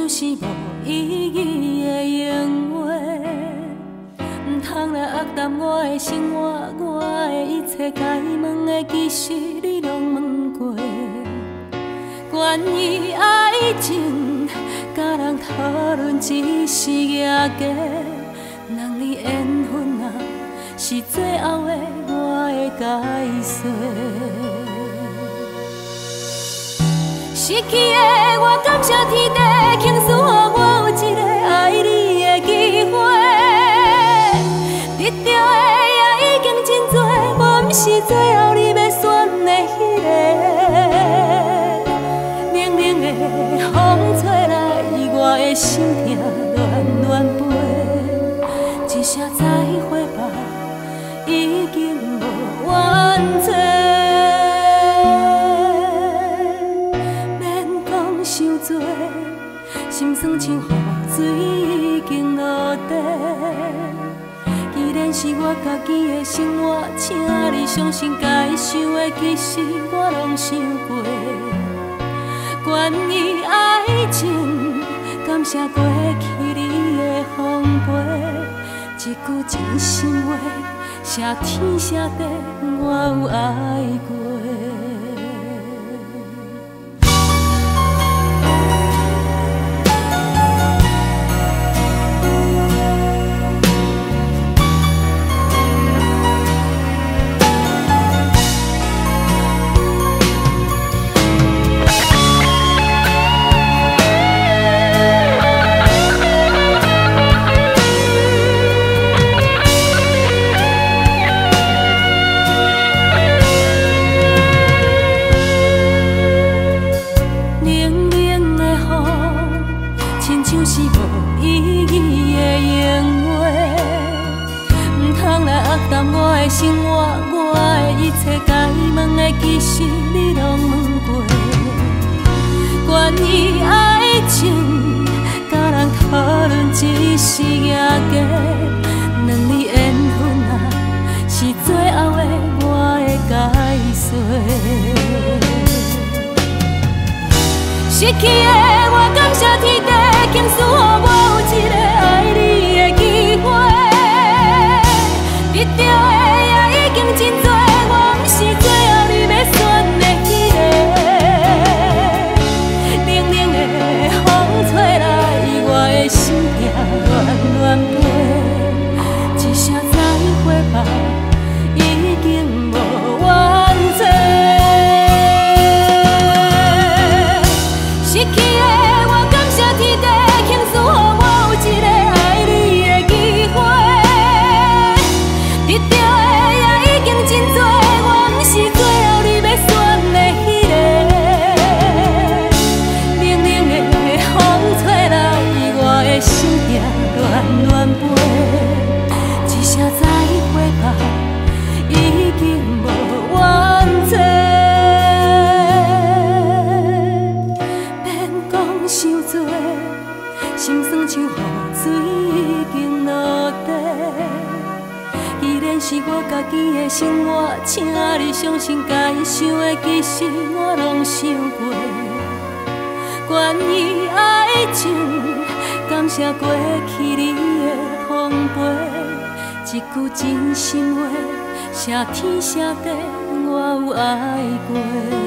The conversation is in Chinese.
像是无意义的闲话，唔通来恶淡我的生活，我的一切该问的，其实你拢问过。关于爱情，甲人讨论只是野价，人你缘分啊，是最后的我的解释。失去的我感谢天地，倾诉予我有一个爱你的机会。得到的也已经真多，我不是最后你要选的迄个。冷冷的风吹来，我的心痛乱乱飞。一声再会吧，已经无缘做。伤多，心酸像雨水已经落地。既然是我家己的生活，请你相信该想的，其实我拢想过。关于爱情，感谢过去你的奉陪，一句真心话，谢天谢地，我有爱过。是无意义的闲话，唔通来恶淡我的生活，我的一切该问的，其实你拢问过。关于爱情，甲人讨论只是野价，两你缘分啊，是最后的我的解释。失去的我感谢天地，倾诉予我有一个爱你的机会。得到的也已经真多，我不是最后你要选的迄个。冷冷的风吹来，我的心痛乱乱飞。一声再会吧，已经无缘做。失去的我感谢天地，倾诉予我有一个爱你的机会。得到的也已经真多，我不是最后你要选的迄个。冷冷的风吹来，我的心痛乱乱飞。一声再会吧，已经无缘做。伤多，心酸像雨水已经落地。既然是我家己的生活，请你相信该想的，其实我拢想过。关于爱情，感谢过去你的奉陪，一句真心话，谢天谢地，我有爱过。